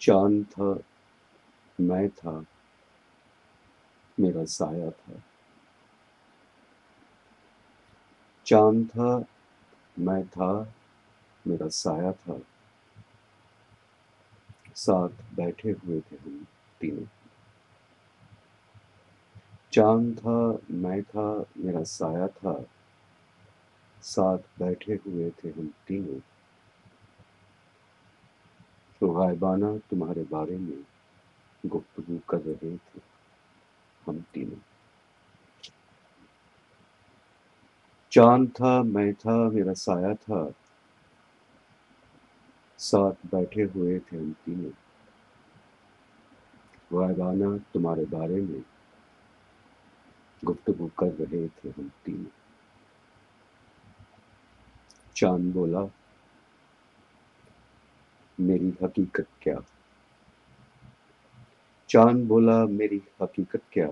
चांद था, मैं था, मेरा साया था। चांद था, मैं था, मेरा साया था। साथ बैठे हुए थे हम तीनों। चांद था, मैं था, मेरा साया था। साथ बैठे हुए थे हम तीनों। तो गायबाना तुम्हारे बारे में गुफ्तगू कर रहे थे हम तीनों। चांद था, मैं था, मेरा साया था। साथ बैठे हुए थे हम तीनों। गायबाना तुम्हारे बारे में गुफ्तगू कर रहे थे हम तीनों। चांद बोला, मेरी हकीकत क्या। चांद बोला, मेरी हकीकत क्या।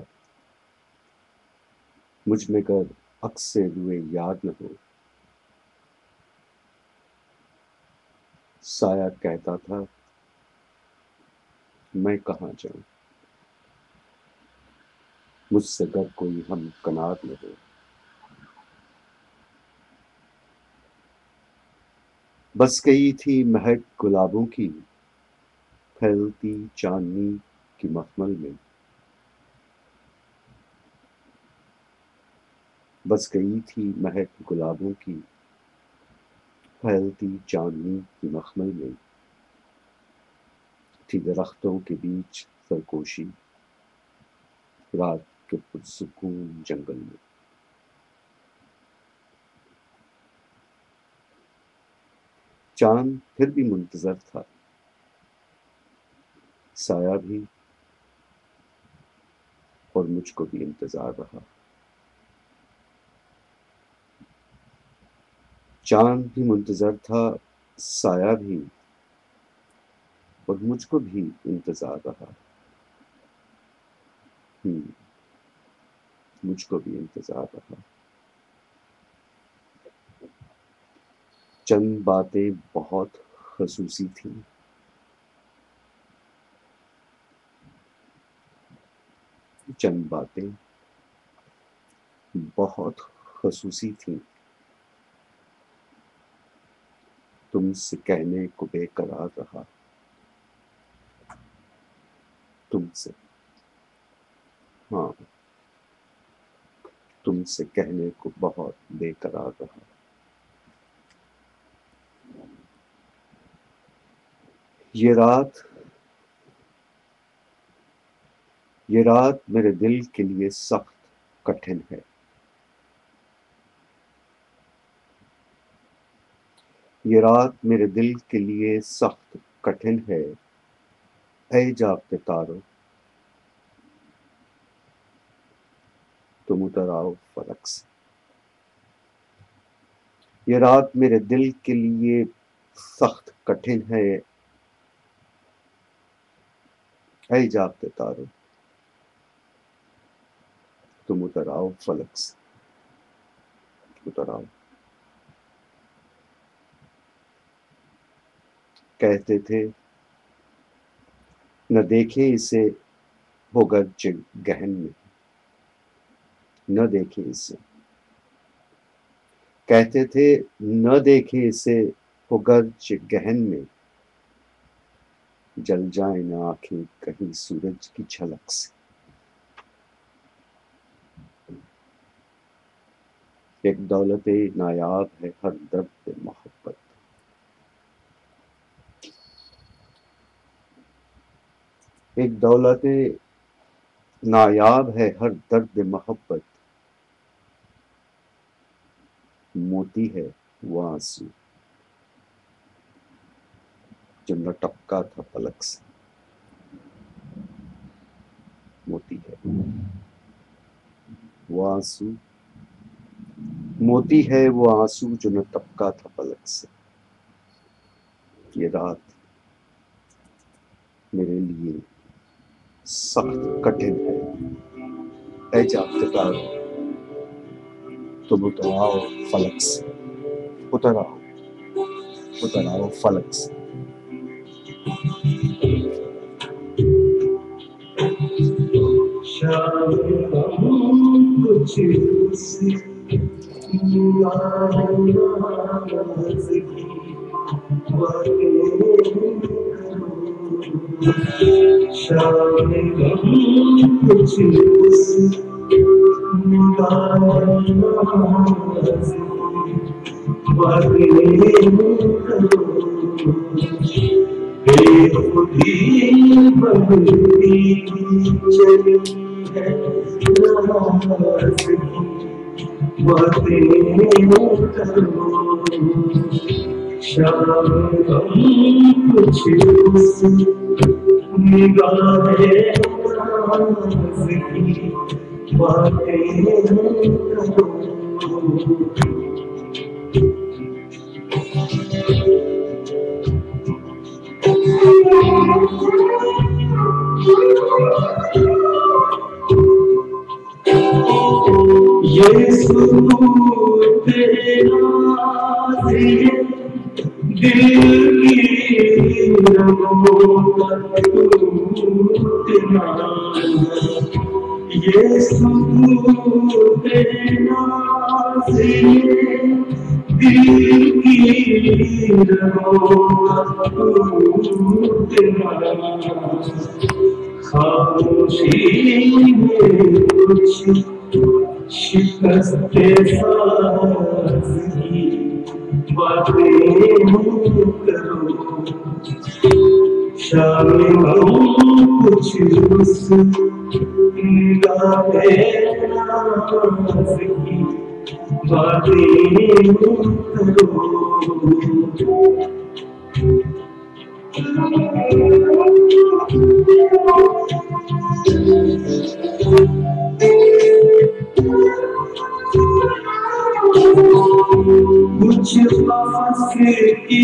मुझ में कर अक्स से रुए याद न हो। साया कहता था, मैं कहाँ जाऊं, मुझसे गर कोई हम कनात न हो। बस गई थी महक गुलाबों की, फैलती चांदनी की मखमल में। बस गई थी महक गुलाबों की, फैलती चांदनी की मखमल में। थी दरख्तों के बीच सरकोशी, रात के पुरसुकून जंगल में। चांद फिर भी मुंतजर था, साया भी, और मुझको भी इंतजार रहा। चांद भी मुंतजर था, साया भी, और मुझको भी इंतजार रहा। मुझको भी इंतजार रहा। चंद बातें बहुत खसूसी थी। चंद बातें बहुत खसूसी थी, तुमसे कहने को बेकरार रहा। तुमसे, हाँ, तुमसे कहने को बहुत बेकरार रहा। ये रात, ये रात मेरे दिल के लिए सख्त कठिन है। ये रात मेरे दिल के लिए सख्त कठिन है। ऐ जागते तारो, तुम उतर आओ फलक से। ये रात मेरे दिल के लिए सख्त कठिन है। ऐ जागते तारो, तुम उतर आओ फलक से। उतर आओ। कहते थे, न देखे इसे होगा गहन में। न देखे इसे, कहते थे, न देखे इसे होगा गहन में। जल जाए न आंखें कहीं सूरज की झलक से। एक दौलते नायाब है हर दर्द मोहब्बत। एक दौलते नायाब है हर दर्द मोहब्बत। मोती है वो आंसू जो न टपका था पलक से। मोती है वो आंसू, मोती है वो आंसू जो न टपका था पलक से। ये रात मेरे लिए सख्त कठिन है। ऐ जागते तारो, तुम उतर आओ फलक से। उतर आओ, उतर आओ फलक से। कुछ उससे नाराज़गी शाम गम कुछ उससे बेखुदी बढ़ती चली है नाज़गी बातें करो शाम गम कुछ उस निगाहें नाज़गी बातें करो यीशु तेरा दिल की रगों पर टूटना यीशु तेरा दिल की रगों पर टूटना खामोशी में कुछ शिकस्ते साज़गी बातें करो शाम गम कुछ उस निगाहें नाज़गी बातें करो कुछ पास की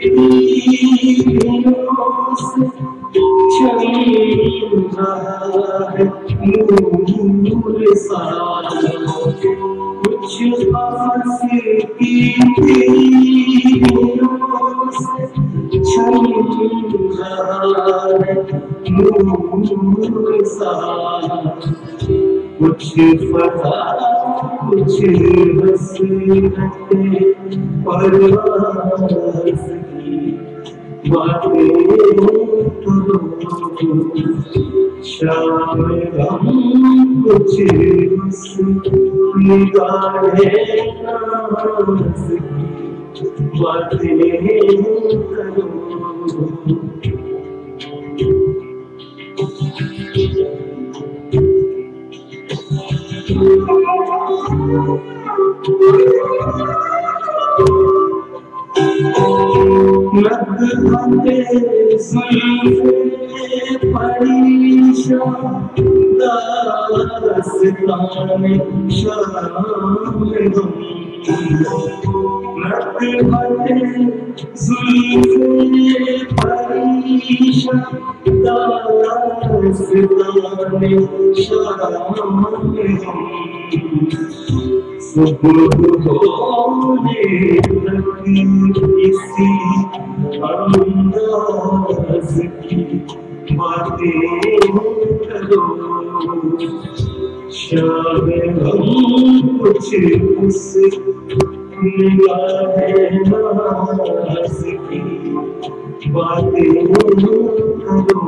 तीरों से चल रहा है नूर सा कुछ पास की तीरों से चल रहा है नूर सा कुछ फसा कुछ हसीनते परवाज़ की बातें करो शाम गम कुछ उस निगाहें नाज़गी बातें करो लगते जुल्फ़े परेशान दास्तान शाम गम लगते जुल्फ़े परेशान दास्तान शाम गम सुबह होने लगी इसी अंदाज़ की बातें करो शाम गम कुछ उस निगाहें नाज़गी बातें करो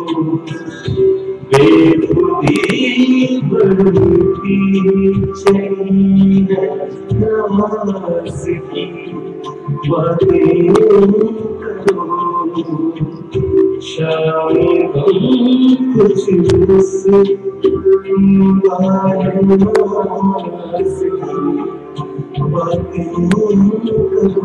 बेखुदी बढ़ती चली है नाज़गी बातें करो शाम गम कुछ उस निगाहें नाज़गी बातें करो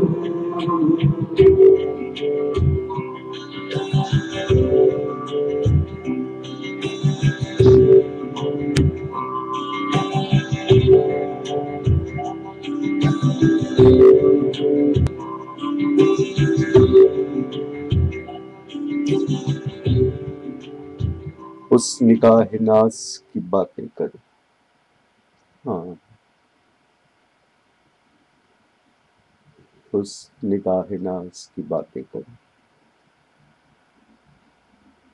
उस निगाह नाज की बातें करो हाँ उस निगाह नाज की बातें करो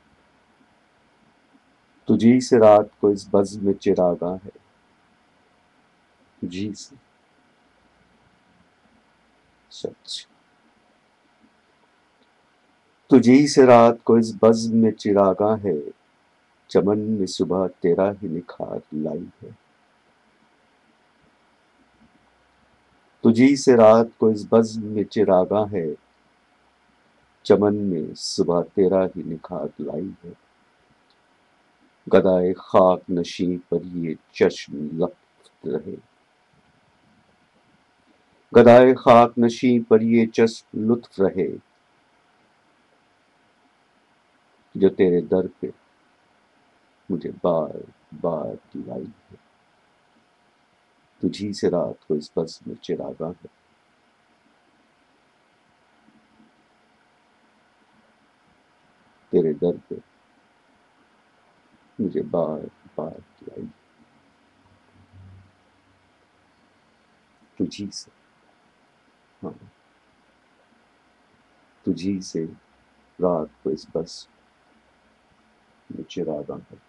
तुझी से रात को इस बज़्म में चिरागा है जी से सच। तुझी से रात को इस बज़्म में चिरागा है, चमन में सुबह तेरा ही निखार लाई है। तुझी से रात को इस बज़्म में चिरागा है, चमन में सुबह तेरा ही निखार लाई है। गदाए खाक नशीं पर ये चश्म लप्त रहे, गदाए खाक नशीं पर ये चश्म लुत्फ रहे, जो तेरे दर पे मुझे बार बार लाई है। तुझी से रात को इस बज़्म में चिरागा है, तेरे दर पे मुझे बार बार लाई है। तुझी से, हाँ, तुझी से रात को इस बज़्म में चिरागा है।